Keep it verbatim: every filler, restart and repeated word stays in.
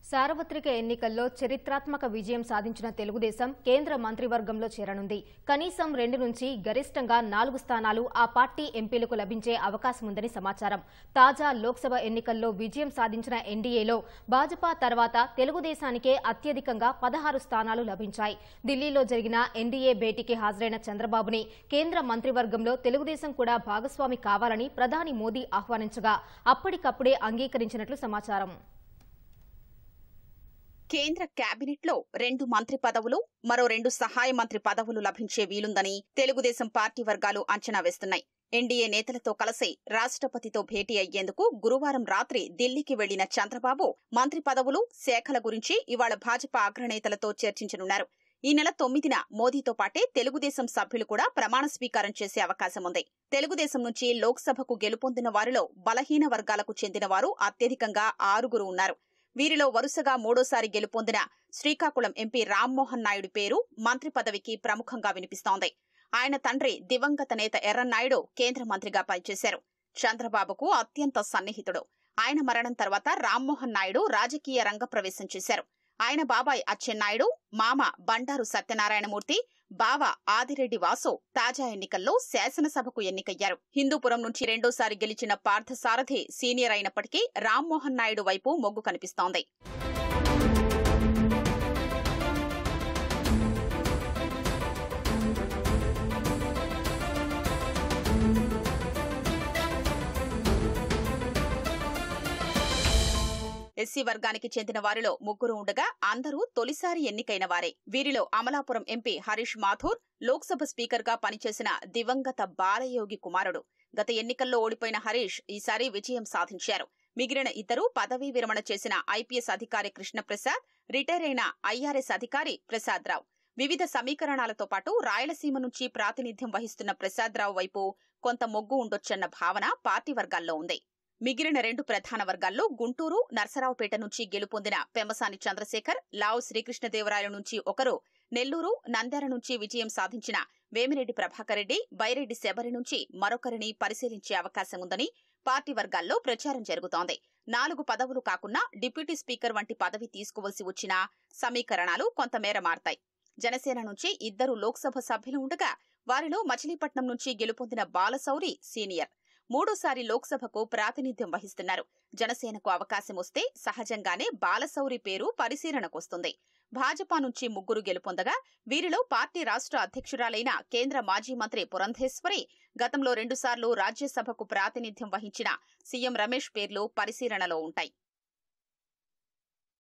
సార్వత్రిక ఎన్నికల్లో చరిత్రాత్మక విజయం సాధించిన తెలుగుదేశం కేంద్ర మంత్రివర్గంలో చేరనుంది. కనీసం రెండు నుంచి గరిష్టంగా నాలుగు స్థానాలు ఆ పార్టీ ఎంపీలకు లభించే అవకాశం ఉందని సమాచారం. తాజా లోక్సభ ఎన్నికల్లో విజయం సాధించిన ఎన్డీఏలో భాజపా తర్వాత తెలుగుదేశానికే అత్యధికంగా పదహారు స్థానాలు లభించాయి. ఢిల్లీలో జరిగిన ఎన్డీఏ భేటీకి హాజరైన చంద్రబాబుని కేంద్ర మంత్రివర్గంలో తెలుగుదేశం కూడా భాగస్వామి కావాలని ప్రధాని మోదీ ఆహ్వానించగా అప్పటికప్పుడే అంగీకరించినట్లు సమాచారం. కేంద్ర కేబినెట్లో రెండు మంత్రి పదవులు, మరో రెండు సహాయ మంత్రి పదవులు లభించే వీలుందని తెలుగుదేశం పార్టీ వర్గాలు అంచనా వేస్తున్నాయి. ఎన్డీఏ నేతలతో కలిసి రాష్ట్రపతితో భేటీ అయ్యేందుకు గురువారం రాత్రి ఢిల్లీకి వెళ్లిన చంద్రబాబు మంత్రి పదవులు, శాఖల గురించి ఇవాళ భాజపా అగ్రనేతలతో చర్చించనున్నారు. ఈ నెల తొమ్మిదిన మోదీతో పాటే తెలుగుదేశం సభ్యులు కూడా ప్రమాణ స్వీకారం చేసే అవకాశం ఉంది. తెలుగుదేశం నుంచి లోక్సభకు గెలుపొందిన వారిలో బలహీన వర్గాలకు చెందిన వారు అత్యధికంగా ఆరుగురు ఉన్నారు. వీరిలో వరుసగా మూడోసారి గెలుపొందిన శ్రీకాకుళం ఎంపీ రామ్మోహన్ నాయుడు పేరు మంత్రి పదవికి ప్రముఖంగా వినిపిస్తోంది. ఆయన తండ్రి దివంగత నేత ఎర్రన్నాయుడు కేంద్ర మంత్రిగా పనిచేశారు. చంద్రబాబుకు అత్యంత సన్నిహితుడు. ఆయన మరణం తర్వాత రామ్మోహన్ నాయుడు రాజకీయ రంగ ప్రవేశం చేశారు. ఆయన బాబాయ్ అచ్చెన్నాయుడు, మామ బండారు సత్యనారాయణమూర్తి, బావ ఆదిరెడ్డి వాసు తాజా ఎన్నికల్లో శాసనసభకు ఎన్నికయ్యారు. హిందూపురం నుంచి రెండోసారి గెలిచిన పార్థసారథి సీనియర్ అయినప్పటికీ రామ్మోహన్ నాయుడు వైపు మొగ్గు కనిపిస్తోంది. ఎస్సీ వర్గానికి చెందిన వారిలో ముగ్గురు ఉండగా అందరూ తొలిసారి ఎన్నికైన వారే. వీరిలో అమలాపురం ఎంపీ హరీష్ మాథూర్ లోక్సభ స్పీకర్ గా పనిచేసిన దివంగత బాలయోగి కుమారుడు. గత ఎన్నికల్లో ఓడిపోయిన హరీష్ ఈసారి విజయం సాధించారు. మిగిలిన ఇద్దరు పదవీ విరమణ చేసిన ఐపీఎస్ అధికారి కృష్ణప్రసాద్, రిటైర్ అయిన ఐఆర్ఎస్ అధికారి ప్రసాద్ రావు. వివిధ సమీకరణాలతో పాటు రాయలసీమ నుంచి ప్రాతినిధ్యం వహిస్తున్న ప్రసాద్ రావు వైపు కొంత మొగ్గు ఉండొచ్చన్న భావన పార్టీ వర్గాల్లో ఉంది. మిగిలిన రెండు ప్రధాన వర్గాల్లో గుంటూరు, నర్సరావుపేట నుంచి గెలుపొందిన పెమ్మసాని చంద్రశేఖర్, లావు శ్రీకృష్ణదేవరాయల నుంచి ఒకరు, నెల్లూరు, నంద్యాల నుంచి విజయం సాధించిన వేమిరెడ్డి ప్రభాకర్ రెడ్డి, బైరెడ్డి శబరి నుంచి మరొకరిని పరిశీలించే అవకాశం ఉందని పార్టీ వర్గాల్లో ప్రచారం జరుగుతోంది. నాలుగు పదవులు కాకుండా డిప్యూటీ స్పీకర్ వంటి పదవి తీసుకోవలసి వచ్చినా సమీకరణాలు కొంతమేర మారతాయి. జనసేన నుంచి ఇద్దరు లోక్సభ సభ్యులు ఉండగా వారిలో మచిలీపట్నం నుంచి గెలుపొందిన బాలశౌరి సీనియర్. మూడోసారి లోక్సభకు ప్రాతినిధ్యం వహిస్తున్నారు. జనసేనకు అవకాశం వస్తే సహజంగానే బాలశౌరి పేరు పరిశీలనకొస్తుంది. భాజపా నుంచి ముగ్గురు గెలుపొందగా వీరిలో పార్టీ రాష్ట్ర అధ్యక్షురాలైన కేంద్ర మాజీ మంత్రి పురంధేశ్వరి, గతంలో రెండుసార్లు రాజ్యసభకు ప్రాతినిధ్యం వహించిన సీఎం రమేష్ పేర్లు పరిశీలనలో ఉంటాయి.